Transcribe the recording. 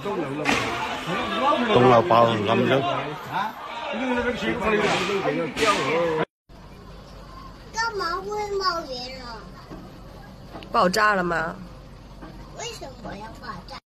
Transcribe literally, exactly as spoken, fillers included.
东楼爆暗咗。 干嘛会冒烟啊？ 爆炸了吗？ 为什么要